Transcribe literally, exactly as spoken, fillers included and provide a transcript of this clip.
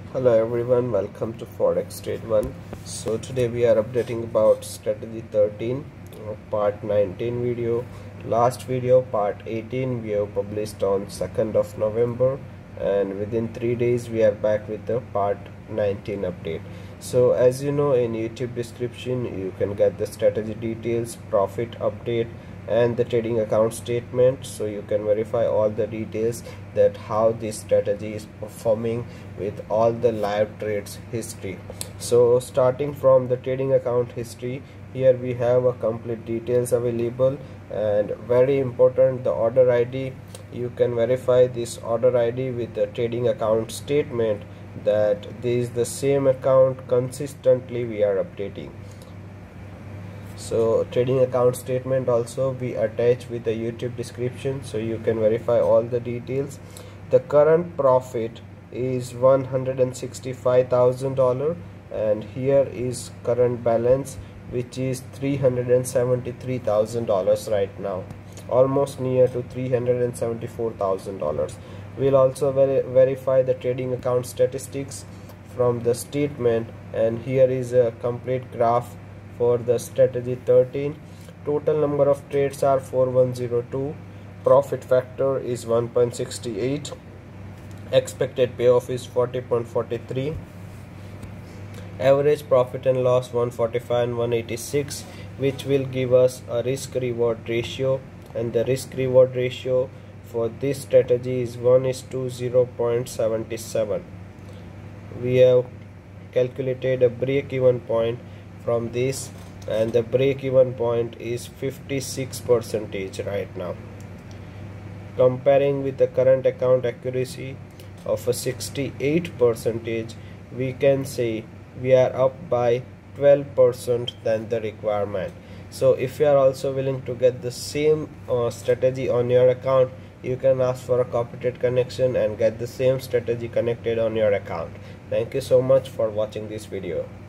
Hello everyone, welcome to Forex Trade one. So today we are updating about strategy thirteen, uh, part nineteen video. Last video, part eighteen, we have published on second of November, and within three days we are back with the part nineteen update. So as you know, in YouTube description you can get the strategy details, profit update, and the trading account statement, so you can verify all the details that how this strategy is performing with all the live trades history. So starting from the trading account history, here we have a complete details available, and very important, the order I D. You can verify this order I D with the trading account statement that this is the same account consistently we are updating. So trading account statement also we attach with the YouTube description, so you can verify all the details. The current profit is one hundred sixty-five thousand dollars, and here is current balance, which is three hundred seventy-three thousand dollars right now, almost near to three hundred seventy-four thousand dollars. We'll also ver verify the trading account statistics from the statement, and here is a complete graph for the strategy thirteen. Total number of trades are four thousand one hundred two. Profit factor is one point six eight. Expected payoff is forty point four three. Average profit and loss one forty-five and one eighty-six, which will give us a risk reward ratio, and the risk reward ratio for this strategy is one is to zero point seven seven. We have calculated a break even point from this, and the break even point is fifty-six percent right now. Comparing with the current account accuracy of a sixty-eight percent, we can say we are up by twelve percent than the requirement. So if you are also willing to get the same uh, strategy on your account, you can ask for a copy trade connection and get the same strategy connected on your account. Thank you so much for watching this video.